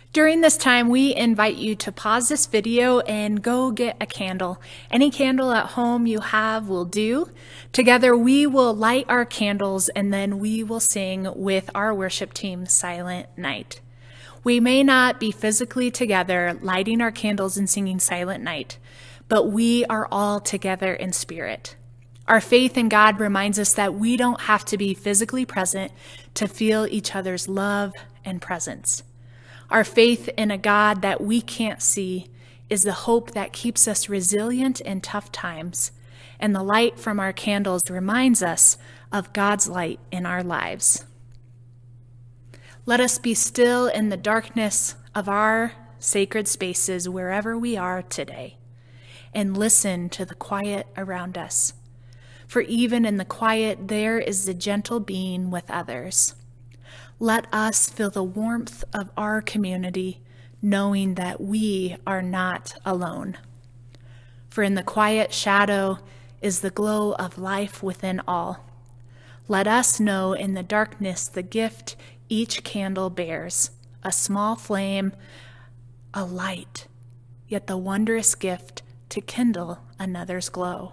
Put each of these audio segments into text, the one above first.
During this time, we invite you to pause this video and go get a candle. Any candle at home you have will do. Together, we will light our candles and then we will sing with our worship team, Silent Night. We may not be physically together lighting our candles and singing Silent Night, but we are all together in spirit. Our faith in God reminds us that we don't have to be physically present to feel each other's love and presence. Our faith in a God that we can't see is the hope that keeps us resilient in tough times, and the light from our candles reminds us of God's light in our lives. Let us be still in the darkness of our sacred spaces wherever we are today, and listen to the quiet around us. For even in the quiet, there is the gentle being with others. Let us feel the warmth of our community, knowing that we are not alone. For in the quiet shadow is the glow of life within all. Let us know in the darkness the gift each candle bears, a small flame, a light, yet the wondrous gift to kindle another's glow.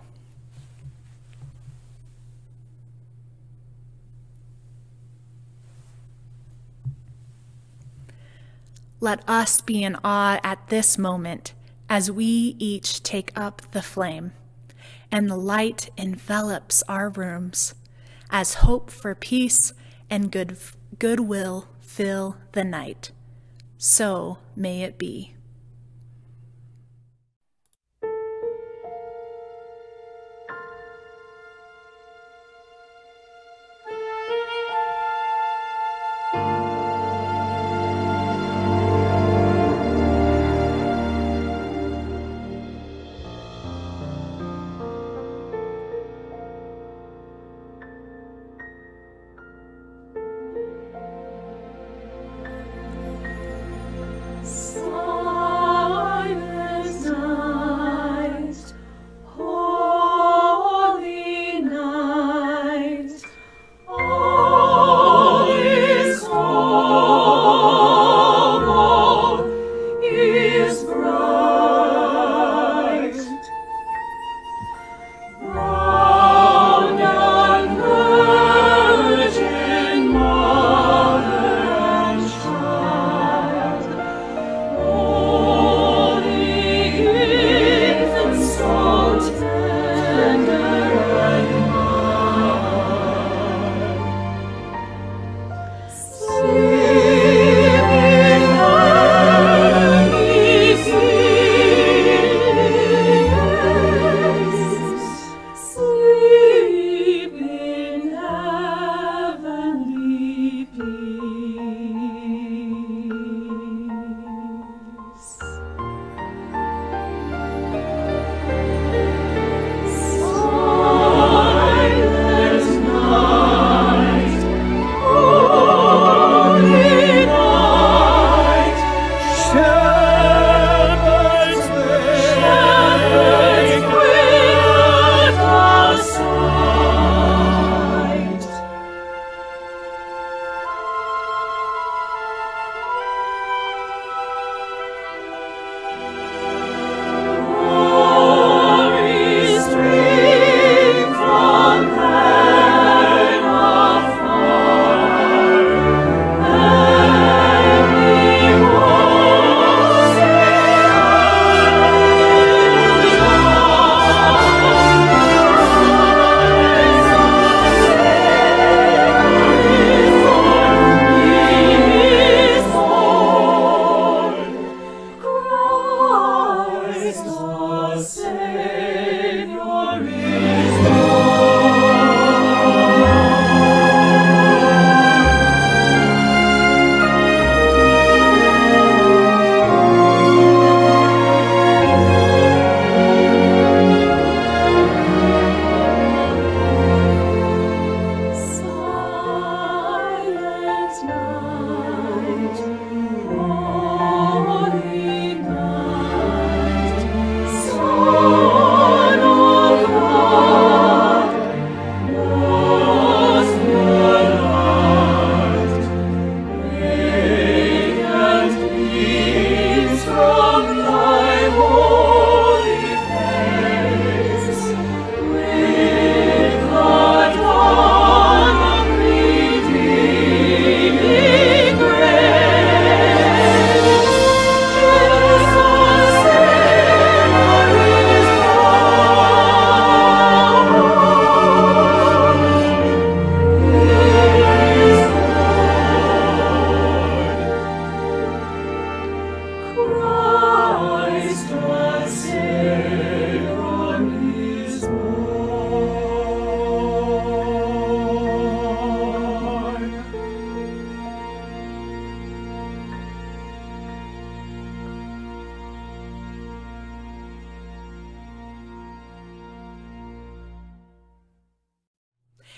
Let us be in awe at this moment as we each take up the flame, and the light envelops our rooms as hope for peace and goodwill fill the night. So may it be. So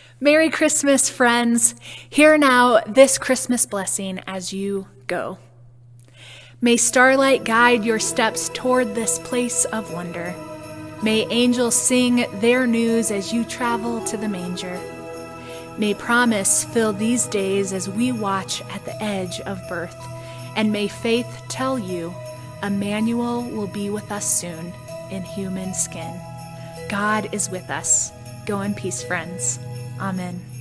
Merry Christmas, friends. Hear now this Christmas blessing as you go. May starlight guide your steps toward this place of wonder. May angels sing their news as you travel to the manger. May promise fill these days as we watch at the edge of birth. And may faith tell you, Emmanuel will be with us soon in human skin. God is with us. Go in peace, friends. Amen.